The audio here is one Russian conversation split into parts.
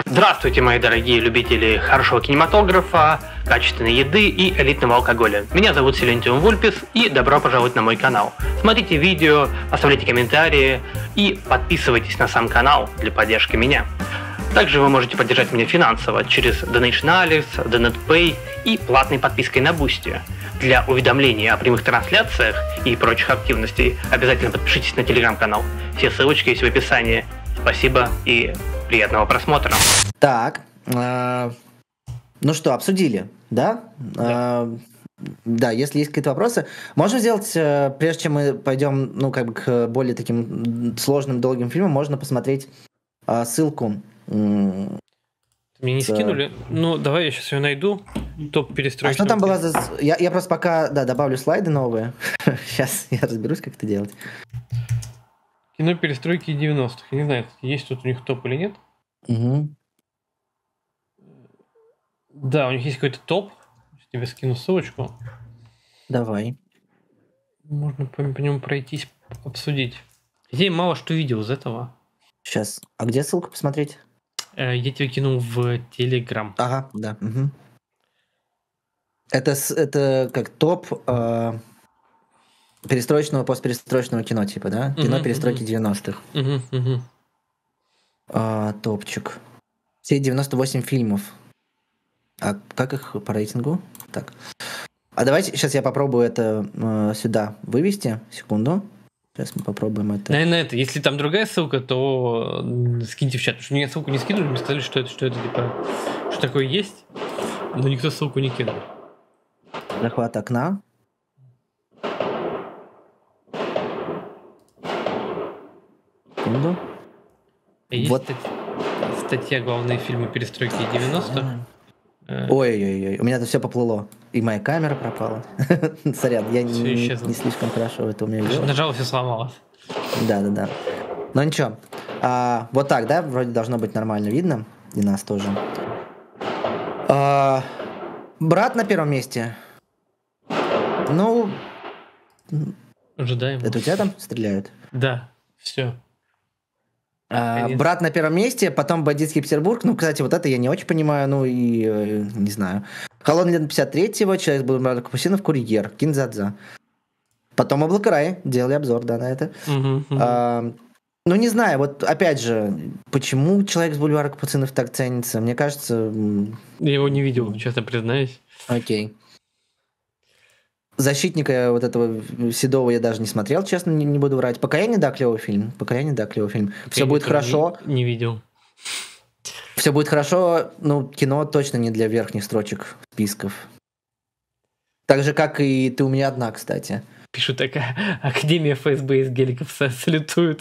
Здравствуйте, мои дорогие любители хорошего кинематографа, качественной еды и элитного алкоголя. Меня зовут Силентиум Вульпис, и добро пожаловать на мой канал. Смотрите видео, оставляйте комментарии и подписывайтесь на сам канал для поддержки меня. Также вы можете поддержать меня финансово через Donationalix, DonutPay и платной подпиской на Boosty. Для уведомлений о прямых трансляциях и прочих активностей обязательно подпишитесь на телеграм-канал. Все ссылочки есть в описании. Спасибо и приятного просмотра. Так, ну что, обсудили, да? Да, если есть какие-то вопросы, можно сделать, прежде чем мы пойдем, ну, как бы к более таким сложным, долгим фильмам, можно посмотреть ссылку. Мне не скинули? Ну, давай я сейчас ее найду. Топ перестройки. А что там было за... Я просто пока, да, добавлю слайды новые. Сейчас я разберусь, как это делать. Кино перестройки 90-х. Я не знаю, есть тут у них топ или нет. Угу. Да, у них есть какой-то топ. Тебе скину ссылочку. Давай. Можно по нему пройтись, обсудить. Я мало что видел из этого. Сейчас. А где ссылку посмотреть? Я тебе кинул в Телеграм. Ага, да. Угу. Это как топ перестроечного, постперестроечного кино, типа, да? Кино перестройки 90-х. Топчик. Все 98 фильмов. А как их по рейтингу? Так. А давайте сейчас я попробую это сюда вывести. Секунду. Сейчас мы попробуем это. Наверное, это. Если там другая ссылка, то скиньте в чат. Потому что мне ссылку не скинули, мне сказали, что это типа, что такое есть, но никто ссылку не кинул. Захват окна. Секунду. Есть вот. Статья «Главные фильмы перестройки 90-х». Ой-ой-ой, у меня тут все поплыло. И моя камера пропала. Сорян, я не слишком хорошо это умею. Нажал, все сломалось. Да. Но ничего. Вот так, да? Вроде должно быть нормально видно. И нас тоже. Брат на первом месте. Ну... Ожидаем. Это у тебя там стреляют? Да, все. Брат на первом месте, потом Бандитский Петербург. Ну, кстати, вот это я не очень понимаю, ну и не знаю. Холодный лед 53-го, Человек был Капусинов, Курьер, Кинзадза. Потом Облако рая, делали обзор, да, на это. Ну, не знаю, вот опять же, почему Человек с бульвара Капуцинов так ценится? Мне кажется... Я его не видел, честно признаюсь. Окей. Защитника вот этого седого я даже не смотрел, честно, не буду врать. Покаяние, да, клевый фильм. Все будет хорошо. Не видел. Все будет хорошо, ну, кино точно не для верхних строчек списков. Так же, как и «Ты у меня одна», кстати. Пишут, такая Академия ФСБ из геликов салютует.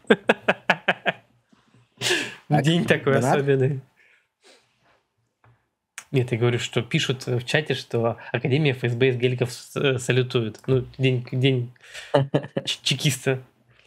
День такой особенный. Нет, я говорю, что пишут в чате, что Академия ФСБ из геликов салютует. Ну, день чекиста.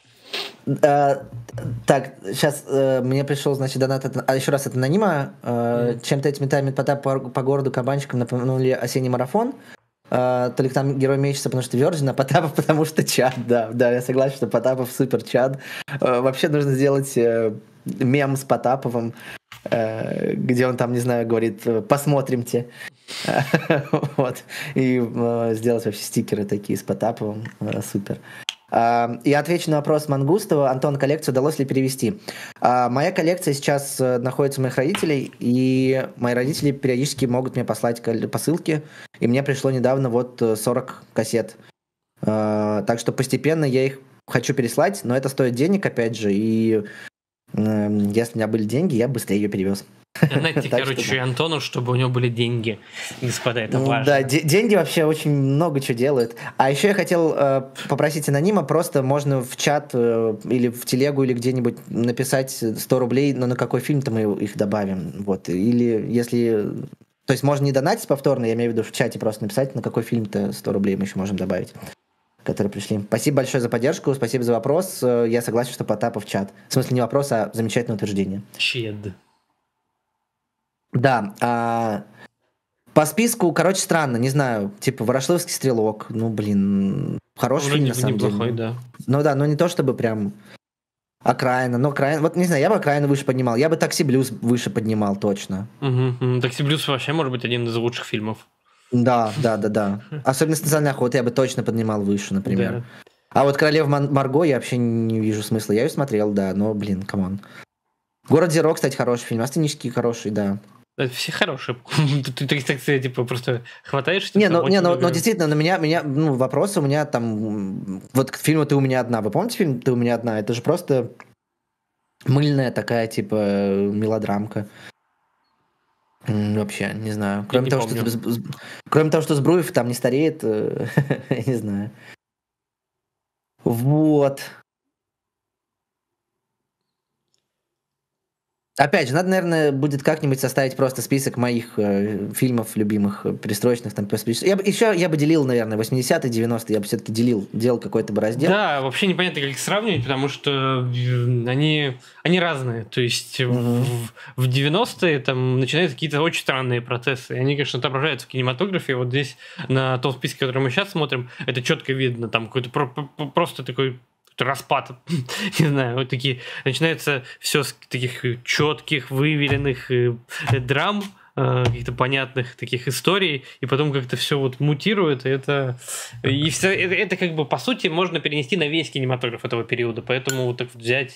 Так, сейчас мне пришел, значит, донат. Еще раз, это анонима. Чем-то этими метами Потап по городу кабанчикам напомнили осенний марафон. То ли там герой мечется, потому что Virgin, а Потапов, потому что чат. Да, я согласен, что Потапов супер чат. Вообще нужно сделать мем с Потаповым, где он там, не знаю, говорит, посмотримте. Вот. И сделать вообще стикеры такие с Потаповым. Супер. Я отвечу на вопрос Мангустова. Антон, коллекцию удалось ли перевести? Моя коллекция сейчас находится у моих родителей, и мои родители периодически могут мне послать посылки, и мне пришло недавно вот 40 кассет. Так что постепенно я их хочу переслать, но это стоит денег, опять же, и если у меня были деньги, я быстрее ее перевез. Знаете, короче, Антону, чтобы у него были деньги, господа, это важно. Да, деньги вообще очень много чего делают. А еще я хотел попросить анонима, просто можно в чат или в телегу, или где-нибудь написать 100 рублей, но на какой фильм-то мы их добавим. Вот. Или если... То есть можно не донатить повторно, я имею в виду в чате просто написать, на какой фильм-то 100 рублей мы еще можем добавить, которые пришли. Спасибо большое за поддержку, спасибо за вопрос. Я согласен, что Потапов чат. В смысле не вопрос, а замечательное утверждение. Чед. Да, по списку, короче, странно, не знаю, типа «Ворошиловский стрелок», ну, блин, хороший фильм, на самом деле. Неплохой, да. Ну да, но не то чтобы прям... Окраина. Но окраина... Вот не знаю, я бы окраину выше поднимал. Я бы Такси Блюз выше поднимал точно. Такси Блюз вообще может быть один из лучших фильмов. Да. Особенно «Социальная охота» я бы точно поднимал выше, например. Да. А вот «Королева Марго» я вообще не вижу смысла. Я ее смотрел, да, но, блин, камон. «Город Зеро», кстати, хороший фильм. «Асценический» хороший, да. Это все хорошие. Ты так типа просто хватаешь... Не, но действительно, на меня вопросы у меня там... Вот к фильму «Ты у меня одна». Вы помните фильм «Ты у меня одна»? Это же просто мыльная такая, типа, мелодрамка. Вообще, не знаю. Кроме того, что Збруев там не стареет, я не знаю. Вот. Опять же, надо, наверное, будет как-нибудь составить просто список моих фильмов любимых, перестроечных. Там, я бы делил, наверное, 80-е, 90-е, я бы все-таки делал какой-то бы раздел. Да, вообще непонятно, как их сравнивать, потому что они разные. То есть в 90-е там начинаются какие-то очень странные процессы. И они, конечно, отображаются в кинематографе. Вот здесь на том списке, который мы сейчас смотрим, это четко видно. Там какой-то просто такой... распад, не знаю, вот такие, начинается все с таких четких, выверенных драм, каких-то понятных таких историй, и потом как-то все вот мутирует, и это как бы по сути можно перенести на весь кинематограф этого периода, поэтому вот так вот взять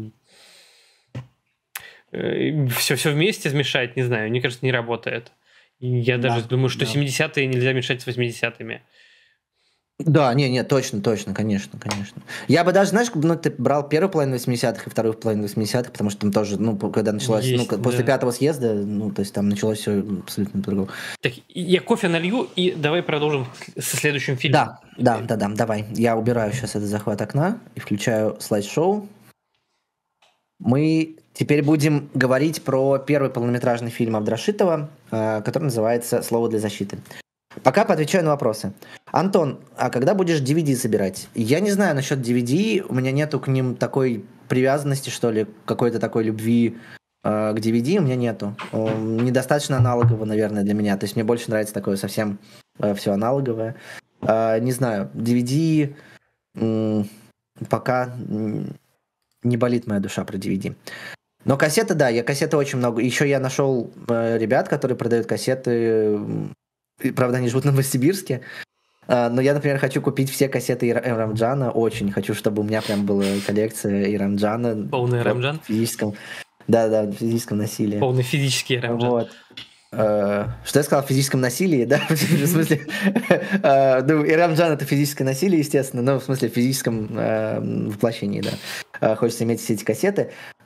все вместе смешать, не знаю, мне кажется, не работает. И я даже думаю, что 70-е нельзя мешать с 80-ми. Да, точно, конечно. Я бы даже, знаешь, ты брал первую половину 80-х и вторую половину 80-х, потому что там тоже, когда началось, после 5-го съезда, то есть там началось все абсолютно по-другому. Так, я кофе налью, и давай продолжим со следующим фильмом. Да, давай. Я убираю сейчас этот захват окна и включаю слайд-шоу. Мы теперь будем говорить про первый полнометражный фильм Абдрашитова, который называется «Слово для защиты». Пока поотвечаю на вопросы. Антон, а когда будешь DVD собирать? Я не знаю насчет DVD, у меня нету к ним такой привязанности, что ли, какой-то такой любви к DVD у меня нету. Недостаточно аналогово, наверное, для меня. То есть мне больше нравится такое совсем все аналоговое. Не знаю, DVD пока не болит моя душа про DVD. Но кассеты, да, я кассеты очень много. Еще я нашел ребят, которые продают кассеты. Правда, они живут в Новосибирске. Но я, например, хочу купить все кассеты Ирамджана. Очень хочу, чтобы у меня прям была коллекция Ирамджана. Полный Ирамджан? В физическом. Да, в физическом насилии. Полный физический Ирамджан. Вот. Что я сказал? В физическом насилии, да? В смысле... Ирамджан — это физическое насилие, естественно, но в смысле в физическом воплощении, да. Хочется иметь все эти кассеты.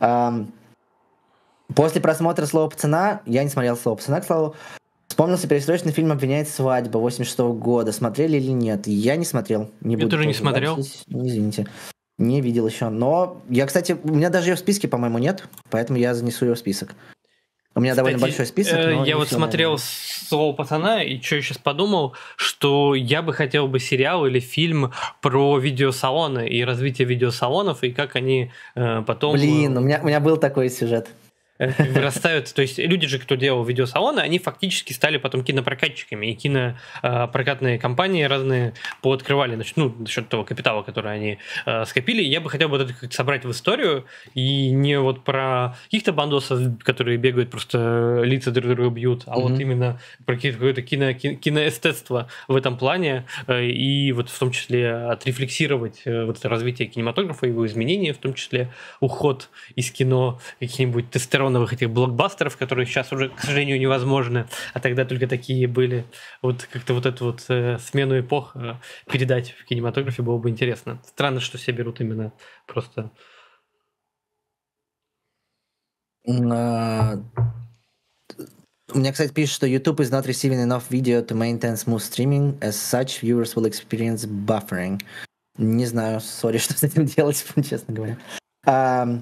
После просмотра «Слова пацана», я не смотрел «Слово пацана», к слову, вспомнился перестроечный фильм «Обвиняет свадьба» 86-го года. Смотрели или нет? Я не смотрел. Я тоже не смотрел. Извините. Не видел еще. Но я, кстати, у меня даже ее в списке, по-моему, нет, поэтому я занесу ее в список. У меня довольно большой список. Я вот смотрел «Слово пацана», и что я сейчас подумал, что я бы хотел бы сериал или фильм про видеосалоны и развитие видеосалонов, и как они потом... Блин, у меня был такой сюжет. Вырастают, то есть люди же, кто делал видеосалоны, они фактически стали потом кинопрокатчиками, и кинопрокатные компании разные пооткрывали, за счет того капитала, который они скопили. Я бы хотел бы это как-то собрать в историю, и не вот про каких-то бандосов, которые бегают, просто лица друг друга бьют, а вот именно про какое-то киноэстетство в этом плане, и вот в том числе отрефлексировать вот это развитие кинематографа, его изменения, в том числе уход из кино каких-нибудь тестостероновых этих блокбастеров, которые сейчас уже, к сожалению, невозможны, а тогда только такие были. Вот как-то вот эту вот смену эпох передать в кинематографе было бы интересно. Странно, что все берут именно просто... У меня, кстати, пишет, что YouTube is not receiving enough video to maintain smooth streaming. As such, viewers will experience buffering. Не знаю, сори, что с этим делать, честно говоря.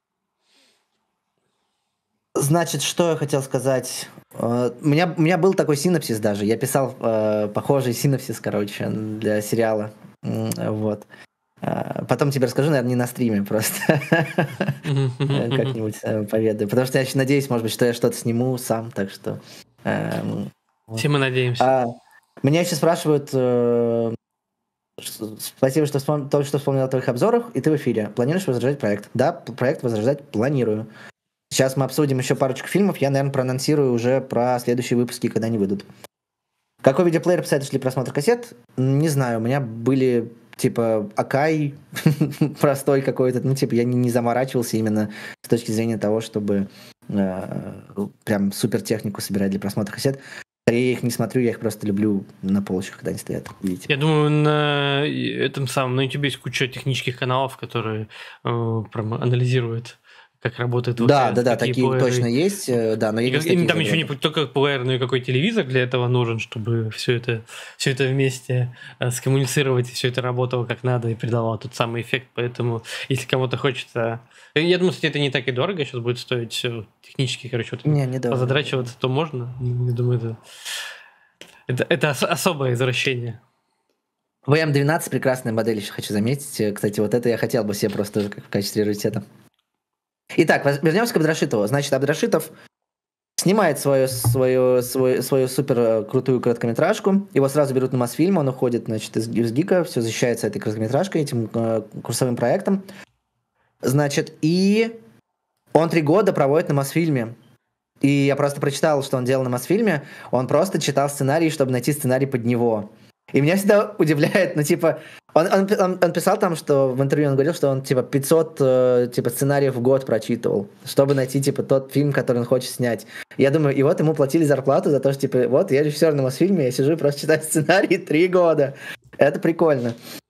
Значит, что я хотел сказать? У меня был такой синопсис даже. Я писал похожий синопсис, для сериала. Вот. Потом тебе расскажу, наверное, не на стриме просто. Как-нибудь поведаю. Потому что я еще надеюсь, может быть, что я что-то сниму сам, так что... Все мы надеемся. Меня еще спрашивают... Спасибо, что вспомнил о твоих обзорах, и ты в эфире. Планируешь возрождать проект? Да, проект возрождать планирую. Сейчас мы обсудим еще парочку фильмов. Я, наверное, проанонсирую уже про следующие выпуски, когда они выйдут. Какой видеоплеер посоветуешь для просмотра кассет? Не знаю, у меня были типа Акай простой какой-то. Ну, типа, я не заморачивался именно с точки зрения того, чтобы прям супер технику собирать для просмотра кассет. Я их не смотрю, я их просто люблю на полочках, когда они стоят. Видите? Я думаю, на этом самом, на YouTube есть куча технических каналов, которые прям анализируют, как работает Да, такие плееры точно есть, да, но я не там еще не только плеер, но и какой телевизор для этого нужен, чтобы все это вместе скоммуницировать, и все это работало как надо и придавало тот самый эффект. Поэтому, если кому-то хочется... Я думаю, кстати, это не так и дорого сейчас будет стоить технически, короче, вот позадрачиваться, то можно. Я думаю, это особое извращение. VM12 прекрасная модель, еще хочу заметить. Кстати, вот это я хотел бы себе просто тоже в качестве раритета. Итак, вернемся к Абдрашитову. Значит, Абдрашитов снимает свою супер крутую короткометражку. Его сразу берут на Мосфильм, он уходит, значит, из ГИКа, все защищается этой короткометражкой, этим курсовым проектом. Значит, и он 3 года проводит на Мосфильме. И я просто прочитал, что он делал на Мосфильме. Он просто читал сценарий, чтобы найти сценарий под него. И меня всегда удивляет, ну, типа, он писал там, что в интервью он говорил, что он, типа, 500 сценариев в год прочитывал, чтобы найти, типа, тот фильм, который он хочет снять. Я думаю, и вот ему платили зарплату за то, что, типа, вот, я режиссер на Мосфильме, я сижу и просто читаю сценарий 3 года. Это прикольно.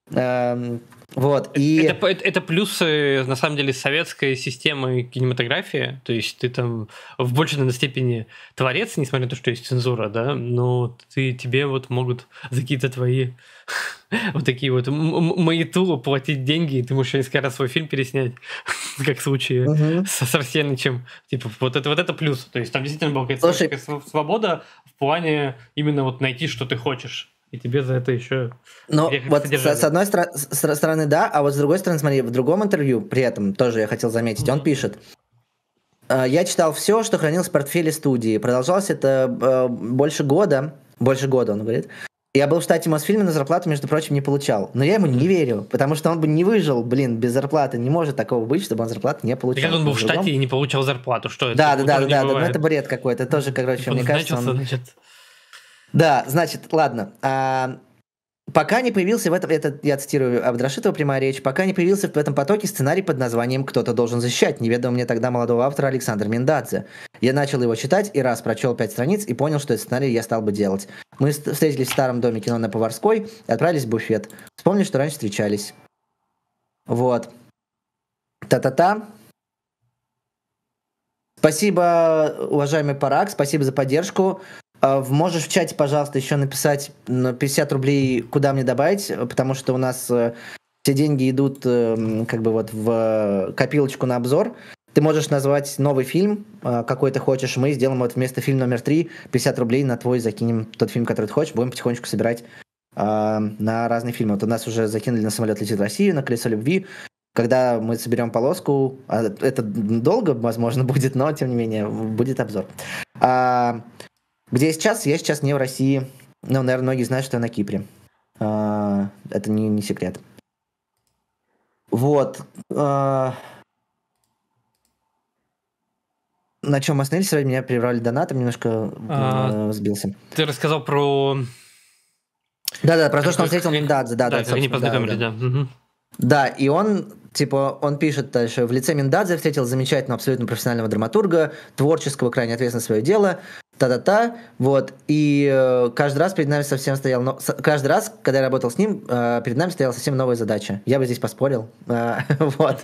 Вот, и... это плюсы, на самом деле, советской системы кинематографии. То есть ты там в большей, наверное, степени творец, несмотря на то, что есть цензура, да, но тебе вот могут за какие-то твои вот такие вот маяту платить деньги, и ты можешь несколько раз свой фильм переснять, как в случае с Арсенычем. Типа, вот это плюс. То есть там действительно была какая-то свобода в плане именно вот найти, что ты хочешь. И тебе за это еще... Ну, вот с одной стороны, да, а вот с другой стороны, смотри, в другом интервью, при этом тоже я хотел заметить, он пишет: «Я читал все, что хранилось в портфеле студии. Продолжалось это больше года, он говорит. Я был в штате Мосфильма, но зарплату, между прочим, не получал. Но я ему не верю, потому что он бы не выжил, без зарплаты. Не может такого быть, чтобы он зарплату не получал». Так он был в штате и не получал зарплату, что это? Да, но это бред какой-то. Тоже, короче, мне кажется, Да, значит, ладно. Пока не появился это я цитирую Абдрашитова, прямая речь, пока не появился в этом потоке сценарий под названием «Кто-то должен защищать», неведомого мне тогда молодого автора Александра Миндадзе. Я начал его читать и раз прочел 5 страниц и понял, что этот сценарий я стал бы делать. Мы встретились в старом доме кино на Поварской и отправились в буфет. Вспомнили, что раньше встречались. Вот. Та-та-та. Спасибо, уважаемый Парак, спасибо за поддержку. Можешь в чате, пожалуйста, еще написать 50 рублей, куда мне добавить, потому что у нас все деньги идут как бы вот в копилочку на обзор. Ты можешь назвать новый фильм, какой ты хочешь, мы сделаем вот вместо фильма номер 3 50 рублей на твой закинем тот фильм, который ты хочешь, будем потихонечку собирать на разные фильмы. Вот у нас уже закинули на «Самолет летит в Россию», на «Колесо любви». Когда мы соберем полоску, это долго, возможно, будет, но, тем не менее, будет обзор. Где я сейчас? Я сейчас не в России. Ну, наверное, многие знают, что я на Кипре. Это не секрет. Вот. На чем мы остановились? Сегодня меня прервали донатом, немножко сбился. Ты рассказал про... Да, про то, что он встретил Миндадзе. Да, как они познакомились, да. Да, и он пишет дальше: в лице Миндадзе встретил замечательного, абсолютно профессионального драматурга, творческого, крайне ответственного свое дело, вот, и каждый раз перед нами каждый раз, когда я работал с ним, перед нами стояла совсем новая задача. Я бы здесь поспорил, вот.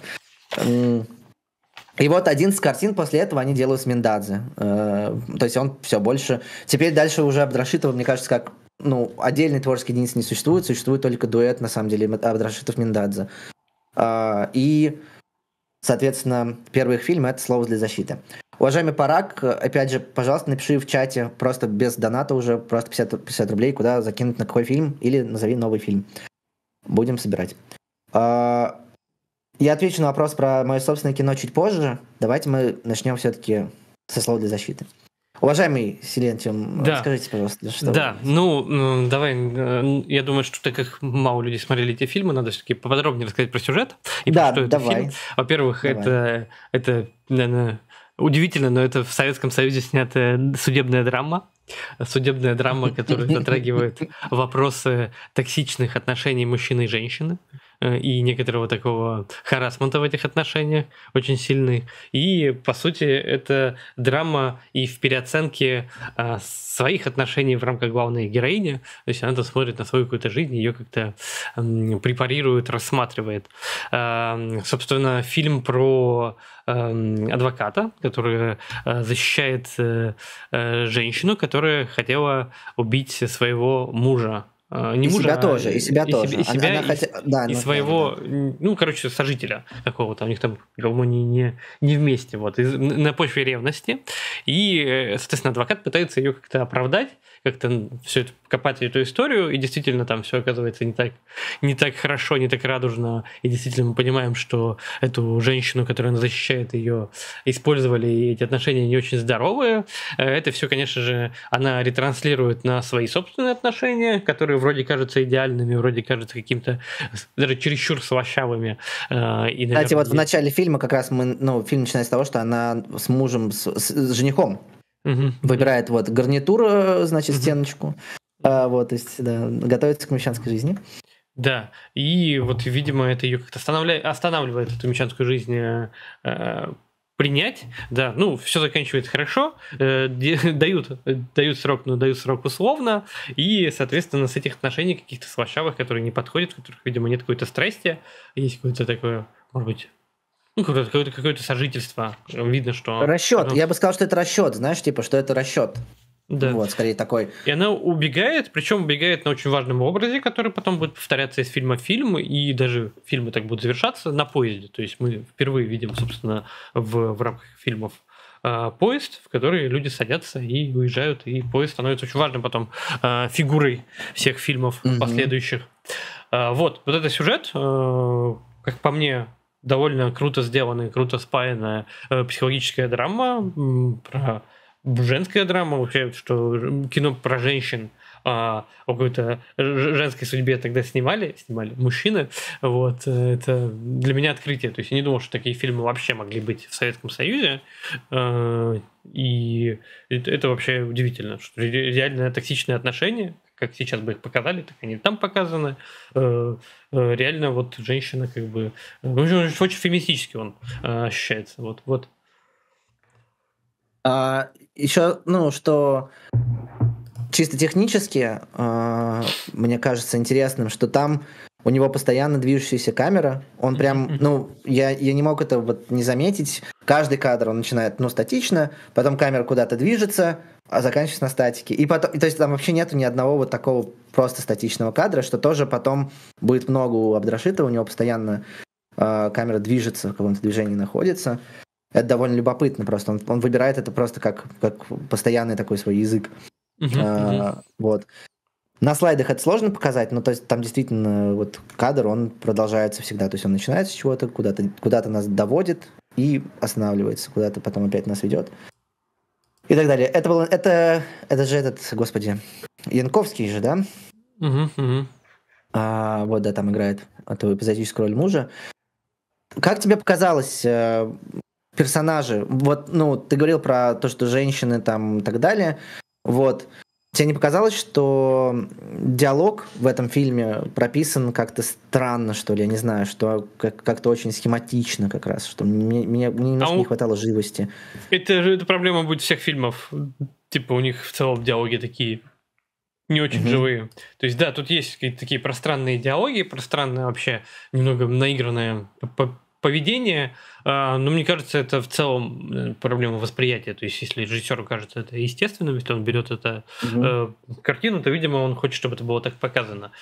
И вот 11 картин после этого они делают с Миндадзе, то есть он все больше... Теперь дальше уже Абдрашитова, мне кажется, как отдельной творческой единицы не существует, существует только дуэт, на самом деле, Абдрашитов-Миндадзе. И, соответственно, первый их фильм — это «Слово для защиты». Уважаемый Парак, опять же, пожалуйста, напиши в чате, просто без доната уже, просто 50 рублей, куда закинуть, на какой фильм, или назови новый фильм. Будем собирать. Я отвечу на вопрос про мое собственное кино чуть позже. Давайте мы начнем все-таки со «Слова для защиты». Уважаемый Силентиум, Да. скажите, пожалуйста, что Да, ну, давай, я думаю, что так как мало людей смотрели эти фильмы, надо все-таки поподробнее рассказать про сюжет и Да, про что это давай. фильм. Во-первых, Давай. это, наверное, удивительно, но это в Советском Союзе снятая судебная драма, которая затрагивает вопросы токсичных отношений мужчины и женщины и некоторого такого харассмента в этих отношениях очень сильный. И, по сути, это драма и в переоценке своих отношений в рамках главной героини. То есть она смотрит на свою какую-то жизнь, ее как-то препарирует, рассматривает. Собственно, фильм про адвоката, который защищает женщину, которая хотела убить своего мужа. Не И мужа, себя тоже, и себя тоже. И себя, Да, и ну, своего, да. ну, короче, сожителя какого-то. У них там, по-моему, не вместе, вот, на почве ревности. И, соответственно, адвокат пытается ее как-то оправдать, как-то все это копать эту историю, и действительно там все оказывается не так хорошо, не так радужно, и действительно мы понимаем, что эту женщину, которая она защищает, ее использовали, и эти отношения не очень здоровые. Это все, конечно же, она ретранслирует на свои собственные отношения, которые вроде кажутся идеальными, вроде кажутся каким-то даже чересчур слащавыми. И, наверное, Кстати, вот в начале фильма как раз фильм начинается с того, что она с мужем, с женихом выбирает вот гарнитур, значит, стеночку. Вот, то есть, да, готовится к мещанской жизни. Да, и вот, видимо, это ее как-то останавливает эту мещанскую жизнь принять. Да, ну, все заканчивается хорошо, дают срок, но дают срок условно, и, соответственно, с этих отношений каких-то слащавых, которые не подходят, в которых, видимо, нет какой-то страсти, есть какое-то такое, может быть, ну, какое-то сожительство. Видно, что... Расчет. Я бы сказал, что это расчет, знаешь, типа, что это расчет. Да. Вот, скорее такой. И она убегает, причем убегает на очень важном образе, который потом будет повторяться из фильма в фильм, и даже фильмы так будут завершаться на поезде. То есть мы впервые видим, собственно, в рамках фильмов поезд, в который люди садятся и уезжают, и поезд становится очень важным потом фигурой всех фильмов последующих. Вот это сюжет, как по мне, довольно круто сделанная, круто спаянная психологическая драма, про женская драма, вообще, что кино про женщин о какой-то женской судьбе тогда снимали мужчины. Вот, это для меня открытие. То есть я не думал, что такие фильмы вообще могли быть в Советском Союзе. И это вообще удивительно, что реально токсичные отношения, как сейчас бы их показали, так они там показаны. Реально вот женщина как бы... Очень феминистически он ощущается. Вот. Еще, что чисто технически мне кажется интересным, что там у него постоянно движущаяся камера. Он прям, я не мог это вот не заметить. Каждый кадр он начинает, статично, потом камера куда-то движется, а заканчивается на статике. И потом, то есть там вообще нету ни одного вот такого просто статичного кадра, что тоже потом будет много у Абдрашитова. У него постоянно камера движется, в каком-то движении находится. Это довольно любопытно просто. Он выбирает это просто как постоянный такой свой язык. Вот. На слайдах это сложно показать, но то есть там действительно вот кадр, он продолжается всегда. То есть он начинается с чего-то, куда-то нас доводит и останавливается, куда-то потом опять нас ведет. И так далее. Это же господи, Янковский же, да? Вот, да, там играет эту эпизодическую роль мужа. Как тебе показалось... персонажи, вот, ты говорил про то, что женщины там и так далее, вот, тебе не показалось, что диалог в этом фильме прописан как-то странно, что ли, я не знаю, что как-то очень схематично как раз, что мне немножко не хватало живости. Это проблема будет всех фильмов, типа у них в целом диалоги такие не очень живые. То есть, да, тут есть какие-то такие пространные диалоги, пространное вообще немного наигранное поведение, но мне кажется, это в целом проблема восприятия. То есть, если режиссеру кажется это естественным, если он берет это картину, то, видимо, он хочет, чтобы это было так показано.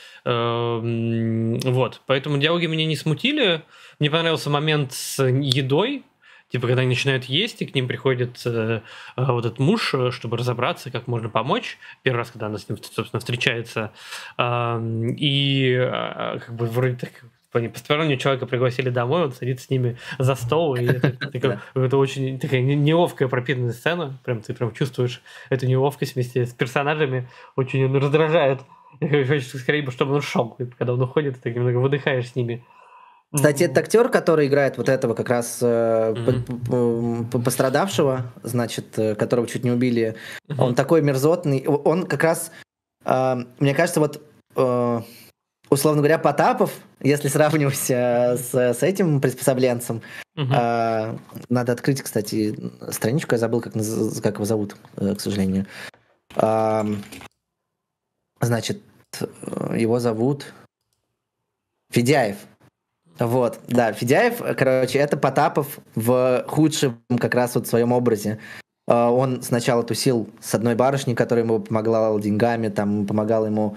Вот. Поэтому диалоги меня не смутили. Мне понравился момент с едой. Типа, когда они начинают есть, и к ним приходит вот этот муж, чтобы разобраться, как можно помочь. Первый раз, когда она с ним, собственно, встречается. И как бы вроде так постороннего человека пригласили домой, он садится с ними за стол, и это очень такая неловкая пропитанная сцена, прям ты прям чувствуешь эту неловкость вместе с персонажами, очень он раздражает. Хочется скорее, чтобы он шел, когда он уходит, ты немного выдыхаешь с ними. Кстати, этот актер, который играет вот этого как раз пострадавшего, значит, которого чуть не убили, он такой мерзотный. Он как раз, мне кажется, вот, условно говоря, Потапов, если сравнивать с этим приспособленцем, надо открыть, кстати, страничку, я забыл, как его зовут, к сожалению. Значит, его зовут Федяев. Вот, да, Федяев, короче, это Потапов в худшем как раз вот своем образе. Он сначала тусил с одной барышней, которая ему помогла деньгами, там, помогала ему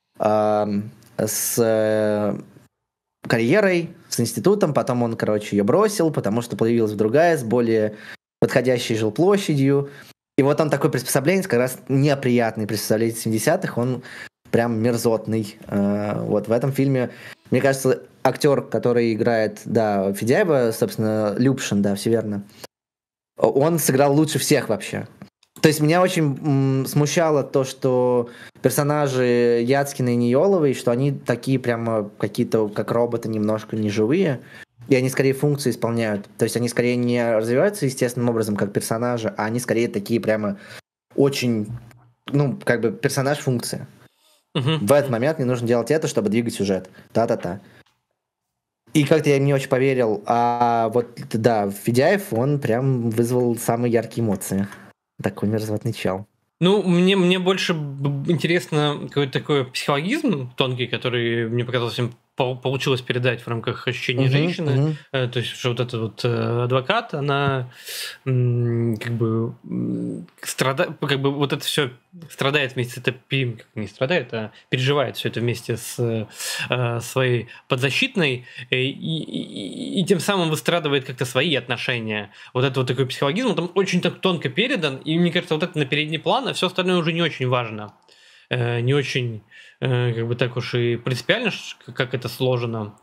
с карьерой, с институтом, потом он, короче, ее бросил, потому что появилась другая, с более подходящей жилплощадью. И вот он такой приспособленец, как раз неприятный приспособленец 70-х, он прям мерзотный. Вот в этом фильме, мне кажется, актер, который играет, да, Федяева, собственно, Любшин, да, все верно, он сыграл лучше всех вообще. То есть меня очень смущало то, что персонажи Яцкина и Ниеловой, что они такие прямо какие-то, как роботы, немножко неживые, и они скорее функции исполняют. То есть они скорее не развиваются естественным образом, как персонажи, а они скорее такие прямо очень, ну, как бы персонаж-функция. В этот момент мне нужно делать это, чтобы двигать сюжет. Та-та-та. И как-то я не очень поверил. А вот, да, Федяев, он прям вызвал самые яркие эмоции. Такой мерзотный чел. Ну, мне больше интересно какой-то такой психологизм тонкий, который мне показалось им получилось передать в рамках ощущения женщины. То есть, что вот этот вот адвокат, она как бы страдает, как бы вот это все страдает вместе с этой, не страдает, а переживает все это вместе с своей подзащитной и тем самым выстрадывает как-то свои отношения. Вот это вот такой психологизм, он там очень так тонко передан, и мне кажется, вот это на передний план, а все остальное уже не очень важно. Не очень как бы так уж и принципиально, как это сложено.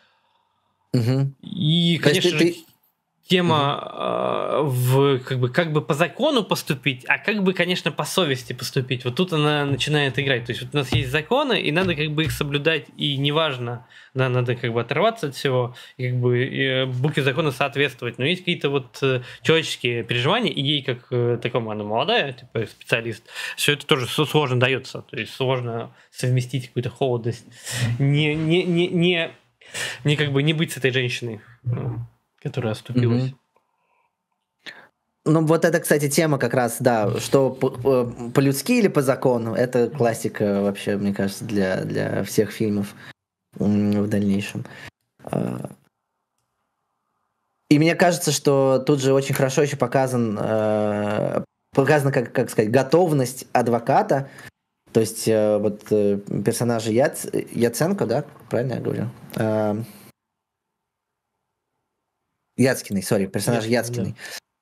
И, конечно же, тема как бы по закону поступить, а как бы, конечно, по совести поступить. Вот тут она начинает играть. То есть вот у нас есть законы, и надо как бы их соблюдать, и неважно, да, надо как бы оторваться от всего, и как бы букве закона соответствовать. Но есть какие-то вот человеческие переживания, и ей, как такому, она молодая, типа специалист, все это тоже сложно дается. То есть сложно совместить какую-то холодность, не как бы не быть с этой женщиной, которая оступилась. Ну, вот это, кстати, тема как раз, да, что по-людски или по закону, это классика вообще, мне кажется, для всех фильмов в дальнейшем. И мне кажется, что тут же очень хорошо еще показана, как сказать, готовность адвоката, то есть вот персонажа Яценко, да, правильно я говорю? Яцкиный, персонаж Яцкиный.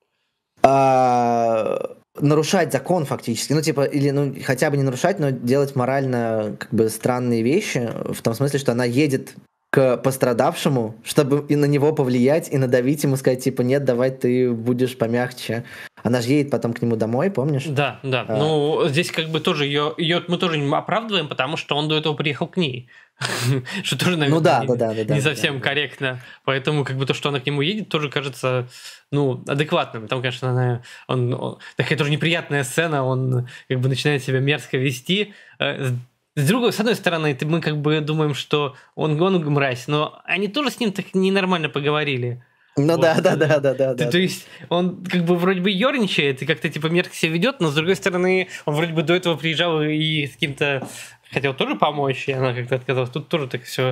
Да. Нарушать закон фактически, ну типа, или хотя бы не нарушать, но делать морально как бы странные вещи, в том смысле, что она едет к пострадавшему, чтобы и на него повлиять, и надавить ему, сказать, типа, нет, давай ты будешь помягче. Она же едет потом к нему домой, помнишь? Да. Ну, здесь как бы тоже ее мы тоже не оправдываем, потому что он до этого приехал к ней. Что тоже, наверное, не совсем корректно. Поэтому как бы то, что она к нему едет, тоже кажется, адекватным. Там, конечно, такая тоже неприятная сцена, он как бы начинает себя мерзко вести. С одной стороны, мы как бы думаем, что он мразь, но они тоже с ним так ненормально поговорили. Ну вот. Да. То есть он как бы вроде бы ерничает и как-то типа мерзко себя ведет, но с другой стороны, он вроде бы до этого приезжал и с кем-то хотел тоже помочь, и она как-то отказалась. Тут тоже так все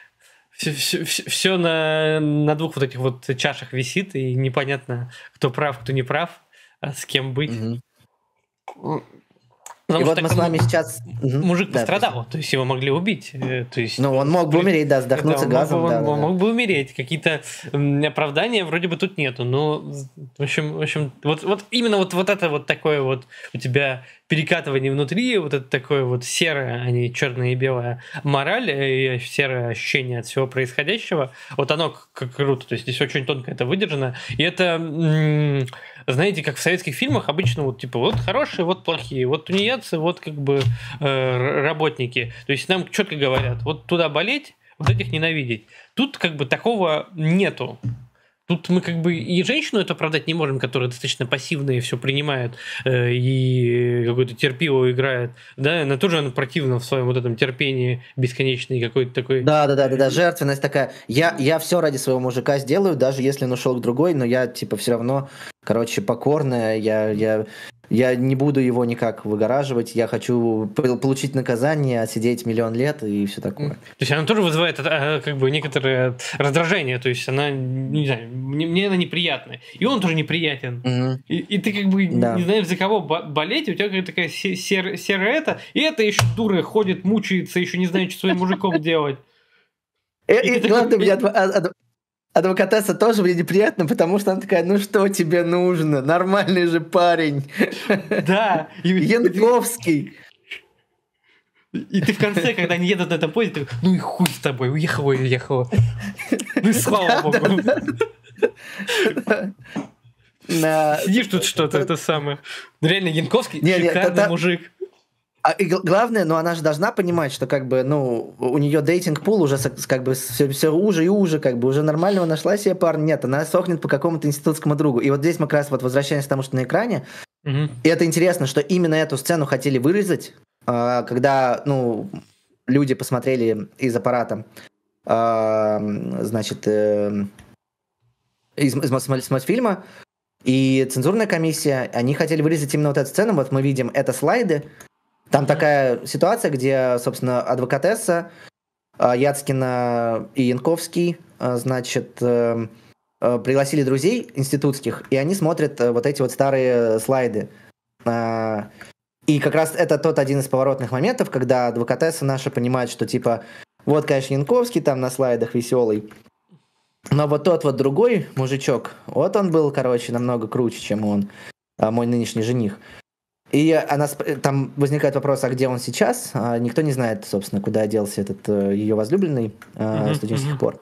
на двух вот этих вот чашах висит, и непонятно, кто прав, кто не прав, а с кем быть. И вот мы с вами сейчас... Мужик пострадал, то есть его могли убить. То есть, ну, он мог бы умереть, да, задохнуться газом. Он мог бы умереть. Какие-то оправдания вроде бы тут нету. Но, в общем вот именно вот это вот такое вот у тебя перекатывание внутри, вот это такое вот серое, а не черное и белое мораль и серое ощущение от всего происходящего, вот оно как круто. То есть здесь очень тонко это выдержано. И это... знаете, как в советских фильмах обычно вот типа вот хорошие, вот плохие, вот тунеядцы, вот как бы работники. То есть нам четко говорят, вот туда болеть, вот этих ненавидеть. Тут как бы такого нету. Тут мы как бы и женщину это оправдать не можем, которая достаточно пассивная и все принимает, и какую-то терпилу играет. Да, она тоже противна в своем вот этом терпении бесконечной какой-то такой... Да, жертвенность такая. Я все ради своего мужика сделаю, даже если он ушел к другой, но я типа все равно, короче, покорная, я не буду его никак выгораживать, я хочу получить наказание, отсидеть 1 000 000 лет и все такое. То есть она тоже вызывает как бы некоторое раздражение, то есть она, не знаю, мне она неприятная, и он тоже неприятен. И ты как бы не знаешь, за кого болеть, у тебя какая-то такая серая и это еще дура ходит, мучается, еще не знает, что своим мужиком делать. И главное, мне адвокатесса тоже мне неприятно, потому что она такая, ну что тебе нужно? Нормальный же парень. Да. Янковский. И ты в конце, когда они едут на этом поезде, ты ну и хуй с тобой, уехала. Ну и слава богу. Сидишь тут что-то, это самое. Реально, Янковский шикарный мужик. И главное, ну она же должна понимать, что как бы, ну, у нее дейтинг-пул уже как бы все уже и уже, как бы уже нормального нашла себе парня. Нет, она сохнет по какому-то институтскому другу. И вот здесь мы как раз вот возвращаемся к тому, что на экране. И это интересно, что именно эту сцену хотели вырезать, когда, ну, люди посмотрели из аппарата, значит, из Мосфильма, и цензурная комиссия, они хотели вырезать именно вот эту сцену. Вот мы видим, это слайды. Там такая ситуация, где, собственно, адвокатесса, Яцкина и Янковский, значит, пригласили друзей институтских, и они смотрят вот эти вот старые слайды. И как раз это тот один из поворотных моментов, когда адвокатесса наша понимает, что типа, вот, конечно, Янковский там на слайдах веселый, но вот тот вот другой мужичок, вот он был, короче, намного круче, чем он, мой нынешний жених. И там возникает вопрос, а где он сейчас? Никто не знает, собственно, куда делся этот ее возлюбленный с до сих пор.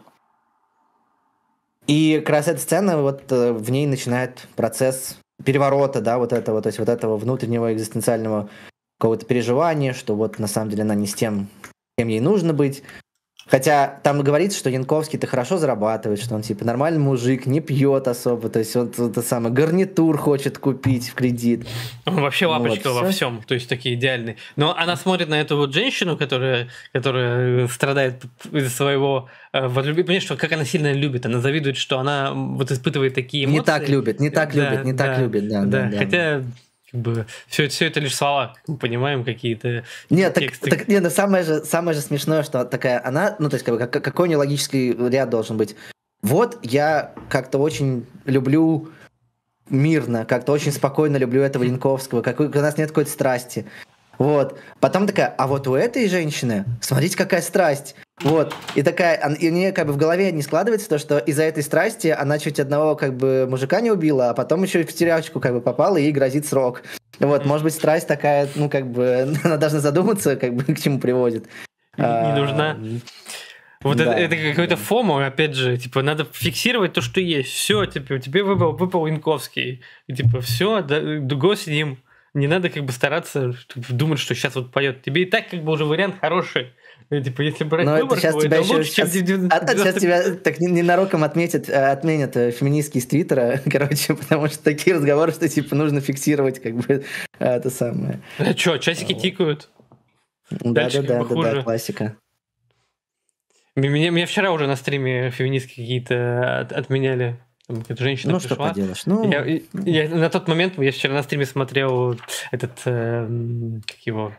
И как раз эта сцена, вот в ней начинает процесс переворота, да, вот этого, то есть вот этого внутреннего экзистенциального какого-то переживания, что вот на самом деле она не с тем, кем ей нужно быть. Хотя там говорится, что Янковский-то хорошо зарабатывает, что он типа нормальный мужик, не пьет особо, то есть он это самое гарнитур хочет купить в кредит. Он вообще лапочка вот, во всем, то есть такие идеальные. Но она смотрит на эту вот женщину, которая страдает из-за своего возлюбить, понимаешь, что как она сильно любит, она завидует, что она вот испытывает такие эмоции. Не так любит, да. Хотя как бы все это лишь слова, мы понимаем какие-то тексты. Но самое же смешное, что такая она, ну то есть какой у нее логический ряд должен быть. Вот я как-то очень люблю мирно, как-то очень спокойно люблю этого Янковского, у нас нет какой-то страсти. Вот. Потом такая, а вот у этой женщины, смотрите, какая страсть. Вот. И такая, и мне как бы в голове не складывается то, что из-за этой страсти она чуть одного как бы мужика не убила, а потом еще и в тюрячку как бы попала, и ей грозит срок. Вот, может быть, страсть такая, ну как бы, она должна задуматься, как бы к чему приводит. Не нужна. Вот да, это какой-то фомо, опять же, типа, надо фиксировать то, что есть. Все, типа, тебе выпал Янковский. И типа, все, дуго сидим. Не надо как бы стараться думать, что сейчас вот поет. Тебе и так как бы уже вариант хороший. Типа, если брать выбор, это лучше, чем... Сейчас тебя так ненароком отменят феминистки из Твиттера, короче, потому что такие разговоры, что типа нужно фиксировать как бы это самое. А что, часики тикают? Да, классика. Меня вчера уже на стриме феминистки какие-то отменяли. Какая-то женщина пришла. Что поделаешь? Я на тот момент, я вчера на стриме смотрел этот, как его,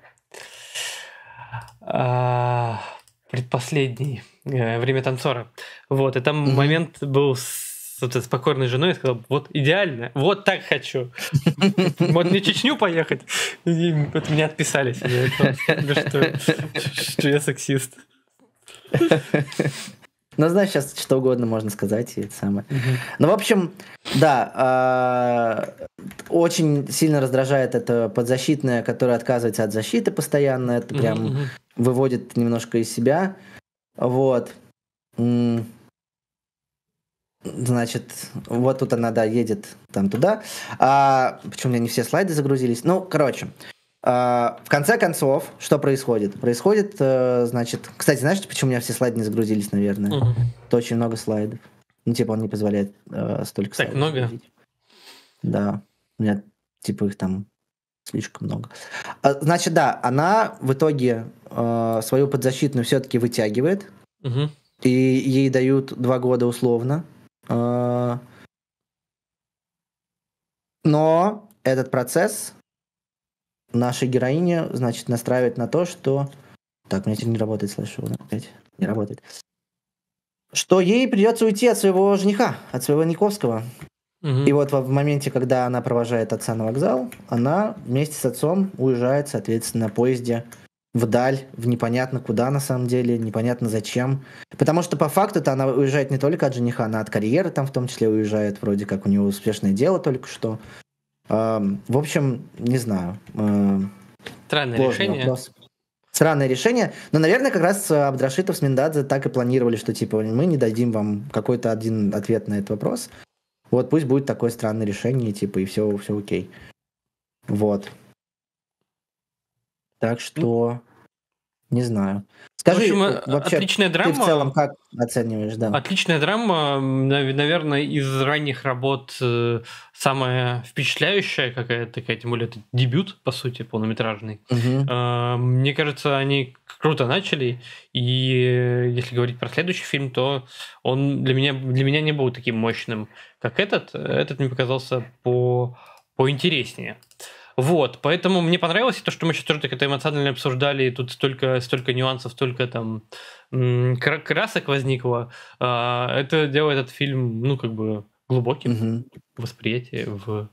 предпоследний, «Время танцора». Вот, и там момент был с с покорной женой и сказал, вот идеально, вот так хочу. Вот мне Чечню поехать. И от меня отписались. Что я сексист. Ну, знаешь, сейчас что угодно можно сказать, и это самое. Ну, в общем, да, очень сильно раздражает это подзащитная, которая отказывается от защиты постоянно. Это прям выводит немножко из себя. Вот. Значит, вот тут она, да, едет там туда. Почему у меня не все слайды загрузились? Ну, короче. В конце концов, что происходит? Происходит, значит... Кстати, знаешь, почему у меня все слайды не загрузились, наверное? Это очень много слайдов. Ну, типа, он не позволяет столько слайдов. Так много? Загрузить. Да. У меня, типа, их там слишком много. Значит, да, она в итоге свою подзащитную все-таки вытягивает. И ей дают 2 года условно. Но этот процесс нашей героине, значит, настраивает на то, что... Так, у меня теперь не работает слайд-шоу, опять не работает. Что ей придется уйти от своего жениха, от своего Никовского. И вот в моменте, когда она провожает отца на вокзал, она вместе с отцом уезжает, соответственно, на поезде вдаль, в непонятно куда на самом деле, непонятно зачем. Потому что по факту-то она уезжает не только от жениха, она от карьеры там в том числе уезжает, вроде как у нее успешное дело только что. В общем, не знаю. Странное решение. Вопрос. Странное решение. Но, наверное, как раз Абдрашитов с Миндадзе так и планировали, что типа мы не дадим вам какой-то один ответ на этот вопрос. Вот пусть будет такое странное решение, типа, и все окей. Вот. Так что не знаю. Скажи, в общем, вообще, отличная драма. Ты в целом как оцениваешь, да? Отличная драма, наверное, из ранних работ самая впечатляющая какая-то такая, тем более это дебют, по сути, полнометражный. Мне кажется, они круто начали, и если говорить про следующий фильм, то он для меня не был таким мощным, как этот. Этот мне показался поинтереснее. Вот, поэтому мне понравилось то, что мы сейчас тоже так это эмоционально обсуждали, и тут столько нюансов, столько там красок возникло. Это делает этот фильм, ну, как бы глубоким восприятие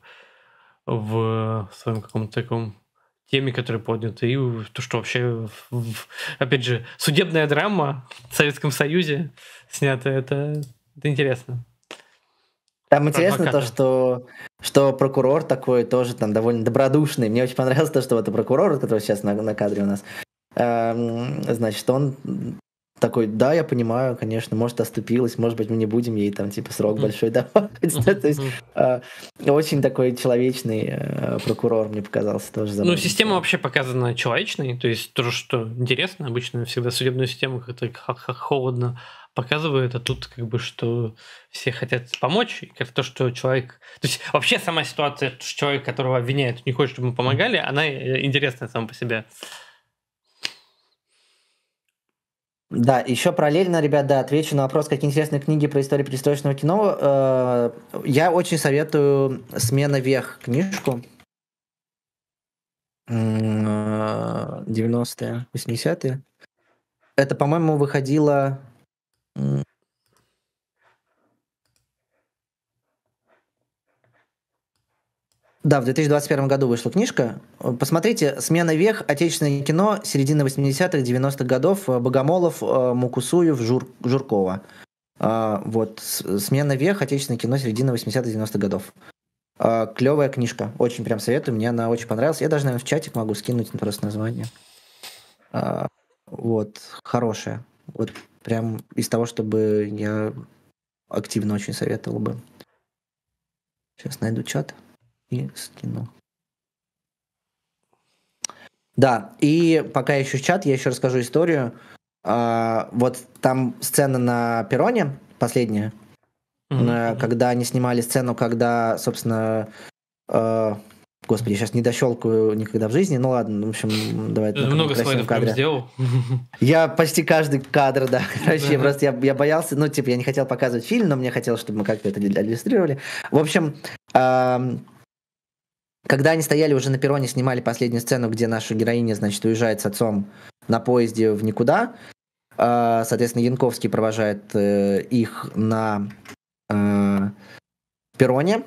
в своем каком-то таком теме, которая поднята, и то, что вообще, опять же, судебная драма в Советском Союзе снята, это интересно. Там интересно то, что прокурор такой тоже там довольно добродушный. Мне очень понравилось то, что вот прокурор, который сейчас на кадре у нас, значит, он такой, да, я понимаю, конечно, может, оступилась, может быть, мы не будем ей там типа срок большой давать. То есть очень такой человечный прокурор, мне показался тоже забавный. Ну, система вообще показана человечной, то есть тоже, что интересно, обычно всегда судебную систему как-то холодно показывает, а тут как бы, что все хотят помочь, и как то, что человек... То есть вообще сама ситуация, что человек, которого обвиняют, не хочет, чтобы ему помогали, она интересная сама по себе. Да, еще параллельно, ребят, да, отвечу на вопрос, какие интересные книги про историю перестроечного кино. Я очень советую «Смена вех» книжку. 90-е, 80-е. Это, по-моему, выходило... Да, в 2021 году вышла книжка. Посмотрите, «Смена вех. Отечественное кино. Середины 80-х, 90-х годов. Богомолов, Мукусуев, Журкова». Вот. «Смена вех. Отечественное кино. Середины 80-х, 90-х годов». Клевая книжка. Очень прям советую. Мне она очень понравилась. Я даже, наверное, в чатик могу скинуть просто название. Вот. Хорошая. Вот прям из того, чтобы я активно очень советовал бы. Сейчас найду чат и скину. Да, и пока я ищу чат, я еще расскажу историю. Вот там сцена на перроне, последняя, когда они снимали сцену, когда, собственно, господи, я сейчас не дощелкаю никогда в жизни, ну ладно, в общем, давай. Много слайдов прям сделал. Я почти каждый кадр, да, короче, просто я боялся, ну, типа, я не хотел показывать фильм, но мне хотелось, чтобы мы как-то это иллюстрировали. В общем, когда они стояли уже на перроне, снимали последнюю сцену, где наша героиня, значит, уезжает с отцом на поезде в никуда, соответственно, Янковский провожает их на перроне.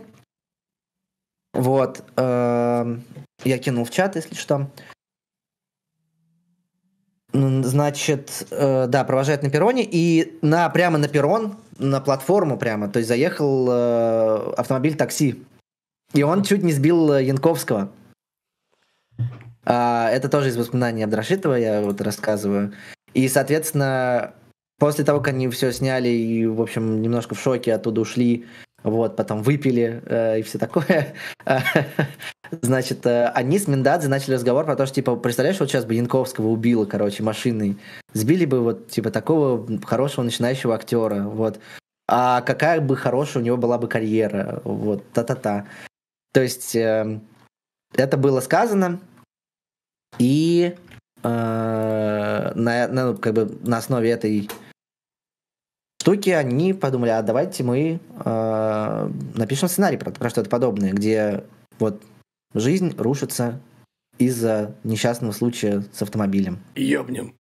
Вот. Я кинул в чат, если что. Значит, да, провожает на перроне, и прямо на перрон, на платформу прямо, то есть заехал автомобиль такси. И он чуть не сбил Янковского. Это тоже из воспоминаний Абдрашитова, я вот рассказываю. И, соответственно, после того, как они все сняли и, в общем, немножко в шоке оттуда ушли, вот, потом выпили и все такое, значит, они с Миндадзе начали разговор про то, что, типа, представляешь, вот сейчас бы Янковского убило, короче, машиной, сбили бы вот, типа, такого хорошего начинающего актера, вот, а какая бы хорошая у него была бы карьера, вот, та-та-та. То есть это было сказано, и как бы на основе этой штуки они подумали, а давайте мы напишем сценарий про что-то подобное, где вот жизнь рушится из-за несчастного случая с автомобилем. Ёбнем.